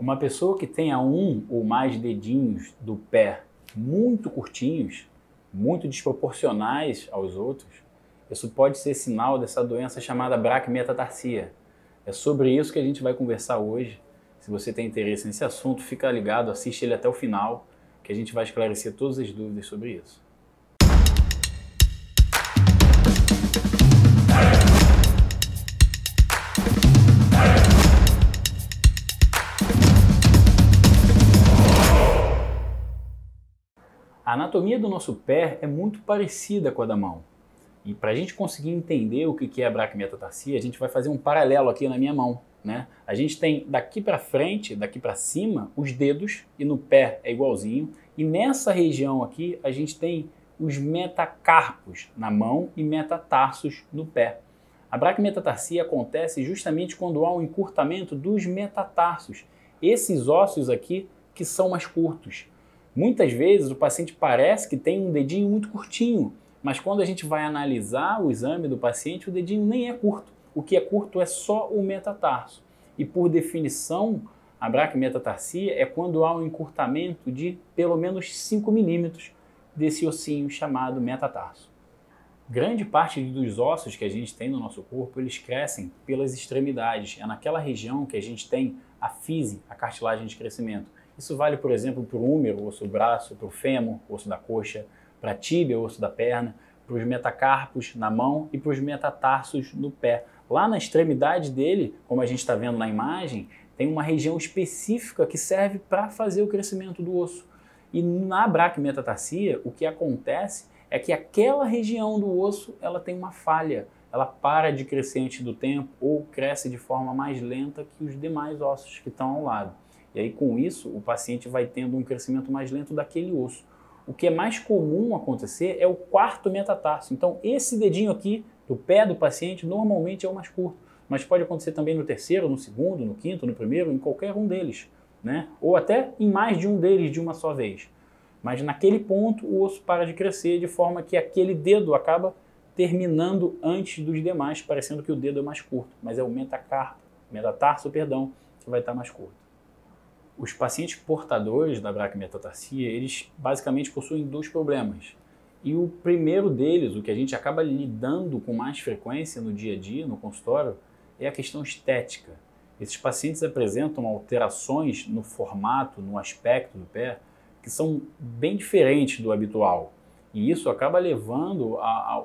Uma pessoa que tenha um ou mais dedinhos do pé muito curtinhos, muito desproporcionais aos outros, isso pode ser sinal dessa doença chamada braquimetatarsia. É sobre isso que a gente vai conversar hoje. Se você tem interesse nesse assunto, fica ligado, assiste ele até o final, que a gente vai esclarecer todas as dúvidas sobre isso. A anatomia do nosso pé é muito parecida com a da mão. E para a gente conseguir entender o que é a braquimetatarsia, a gente vai fazer um paralelo aqui na minha mão, né? A gente tem daqui para frente, daqui para cima, os dedos, e no pé é igualzinho. E nessa região aqui, a gente tem os metacarpos na mão e metatarsos no pé. A braquimetatarsia acontece justamente quando há um encurtamento dos metatarsos. Esses ossos aqui que são mais curtos. Muitas vezes o paciente parece que tem um dedinho muito curtinho, mas quando a gente vai analisar o exame do paciente, o dedinho nem é curto. O que é curto é só o metatarso. E por definição, a braquimetatarsia é quando há um encurtamento de pelo menos 5 milímetros desse ossinho chamado metatarso. Grande parte dos ossos que a gente tem no nosso corpo, eles crescem pelas extremidades. É naquela região que a gente tem a fise, a cartilagem de crescimento. Isso vale, por exemplo, para o húmero, osso do braço, para o fêmur, osso da coxa, para a tíbia, osso da perna, para os metacarpos na mão e para os metatarsos no pé. Lá na extremidade dele, como a gente está vendo na imagem, tem uma região específica que serve para fazer o crescimento do osso. E na braquimetatarsia, o que acontece é que aquela região do osso ela tem uma falha. Ela para de crescer antes do tempo ou cresce de forma mais lenta que os demais ossos que estão ao lado. E aí, com isso, o paciente vai tendo um crescimento mais lento daquele osso. O que é mais comum acontecer é o quarto metatarso. Então, esse dedinho aqui do pé do paciente normalmente é o mais curto, mas pode acontecer também no terceiro, no segundo, no quinto, no primeiro, em qualquer um deles, né? Ou até em mais de um deles de uma só vez. Mas naquele ponto o osso para de crescer de forma que aquele dedo acaba terminando antes dos demais, parecendo que o dedo é mais curto, mas é o metatarso, que vai estar mais curto. Os pacientes portadores da braquimetatarsia, eles basicamente possuem dois problemas. E o primeiro deles, o que a gente acaba lidando com mais frequência no dia a dia, no consultório, é a questão estética. Esses pacientes apresentam alterações no formato, no aspecto do pé, que são bem diferentes do habitual. E isso acaba levando a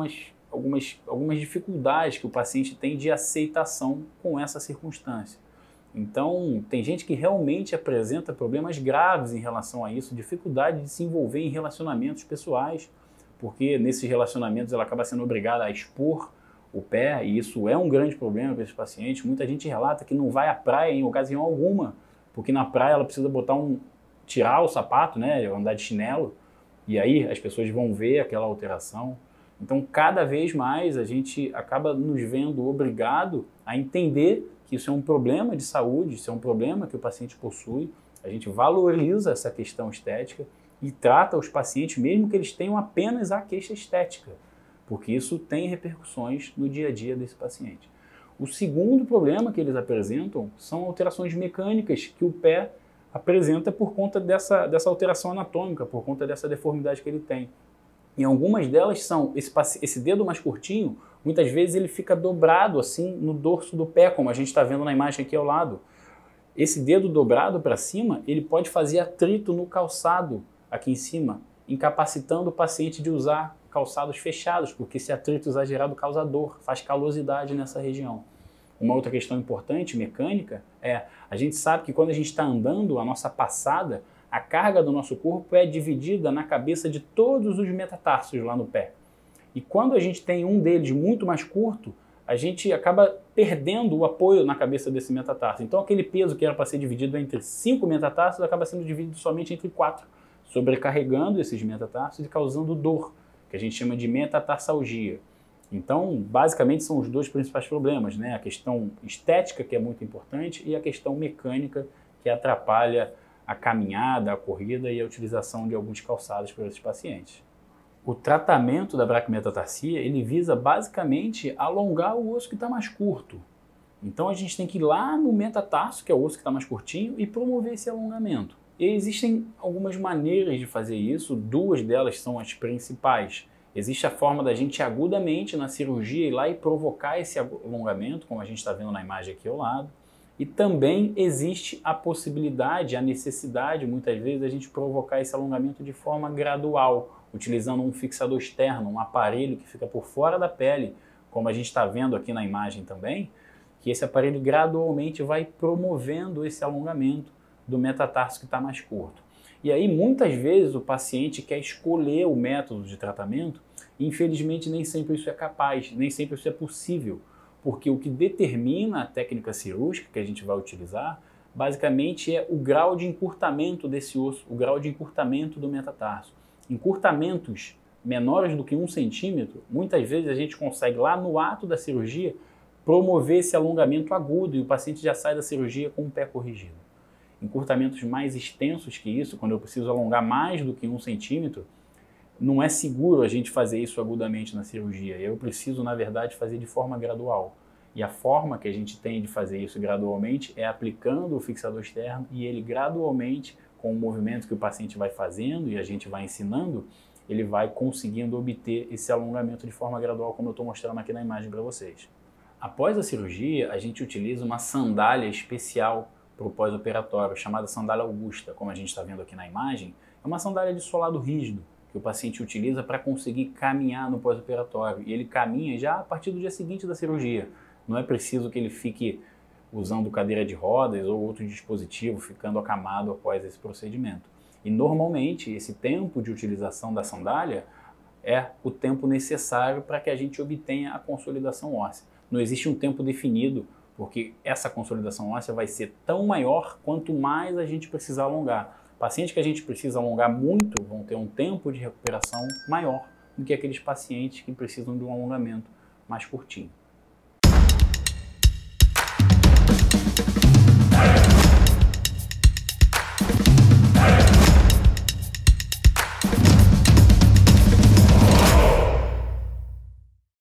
algumas dificuldades que o paciente tem de aceitação com essa circunstância. Então, tem gente que realmente apresenta problemas graves em relação a isso, dificuldade de se envolver em relacionamentos pessoais, porque nesses relacionamentos ela acaba sendo obrigada a expor o pé, e isso é um grande problema para esses pacientes. Muita gente relata que não vai à praia em ocasião alguma, porque na praia ela precisa tirar o sapato, né, andar de chinelo, e aí as pessoas vão ver aquela alteração. Então, cada vez mais a gente acaba nos vendo obrigado a entender que isso é um problema de saúde, isso é um problema que o paciente possui. A gente valoriza essa questão estética e trata os pacientes, mesmo que eles tenham apenas a queixa estética, porque isso tem repercussões no dia a dia desse paciente. O segundo problema que eles apresentam são alterações mecânicas que o pé apresenta por conta dessa alteração anatômica, por conta dessa deformidade que ele tem. E algumas delas são, esse dedo mais curtinho, muitas vezes ele fica dobrado assim no dorso do pé, como a gente está vendo na imagem aqui ao lado. Esse dedo dobrado para cima, ele pode fazer atrito no calçado aqui em cima, incapacitando o paciente de usar calçados fechados, porque esse atrito exagerado causa dor, faz calosidade nessa região. Uma outra questão importante, mecânica, a gente sabe que quando a gente está andando, a nossa passada, a carga do nosso corpo é dividida na cabeça de todos os metatarsos lá no pé. E quando a gente tem um deles muito mais curto, a gente acaba perdendo o apoio na cabeça desse metatarso. Então aquele peso que era para ser dividido entre 5 metatarsos acaba sendo dividido somente entre 4, sobrecarregando esses metatarsos e causando dor, que a gente chama de metatarsalgia. Então, basicamente, são os dois principais problemas, né? A questão estética, que é muito importante, e a questão mecânica, que atrapalha a caminhada, a corrida e a utilização de alguns calçados para esses pacientes. O tratamento da braquimetatarsia, ele visa basicamente alongar o osso que está mais curto. Então a gente tem que ir lá no metatarso, que é o osso que está mais curtinho, e promover esse alongamento. E existem algumas maneiras de fazer isso, duas delas são as principais. Existe a forma da gente agudamente na cirurgia ir lá e provocar esse alongamento, como a gente está vendo na imagem aqui ao lado. E também existe a possibilidade, a necessidade, muitas vezes, da gente provocar esse alongamento de forma gradual, utilizando um fixador externo, um aparelho que fica por fora da pele, como a gente está vendo aqui na imagem também, que esse aparelho gradualmente vai promovendo esse alongamento do metatarso que está mais curto. E aí, muitas vezes, o paciente quer escolher o método de tratamento e, infelizmente, nem sempre isso é capaz, nem sempre isso é possível, porque o que determina a técnica cirúrgica que a gente vai utilizar, basicamente, é o grau de encurtamento desse osso, o grau de encurtamento do metatarso. Encurtamentos menores do que 1 centímetro, muitas vezes a gente consegue, lá no ato da cirurgia, promover esse alongamento agudo e o paciente já sai da cirurgia com o pé corrigido. Encurtamentos mais extensos que isso, quando eu preciso alongar mais do que 1 centímetro, não é seguro a gente fazer isso agudamente na cirurgia. Eu preciso, na verdade, fazer de forma gradual. E a forma que a gente tem de fazer isso gradualmente é aplicando o fixador externo e ele gradualmente, com o movimento que o paciente vai fazendo e a gente vai ensinando, ele vai conseguindo obter esse alongamento de forma gradual, como eu estou mostrando aqui na imagem para vocês. Após a cirurgia, a gente utiliza uma sandália especial para o pós-operatório, chamada sandália Augusta, como a gente está vendo aqui na imagem. É uma sandália de solado rígido, que o paciente utiliza para conseguir caminhar no pós-operatório. E ele caminha já a partir do dia seguinte da cirurgia. Não é preciso que ele fique usando cadeira de rodas ou outro dispositivo, ficando acamado após esse procedimento. E normalmente esse tempo de utilização da sandália é o tempo necessário para que a gente obtenha a consolidação óssea. Não existe um tempo definido, porque essa consolidação óssea vai ser tão maior quanto mais a gente precisar alongar. Pacientes que a gente precisa alongar muito vão ter um tempo de recuperação maior do que aqueles pacientes que precisam de um alongamento mais curtinho.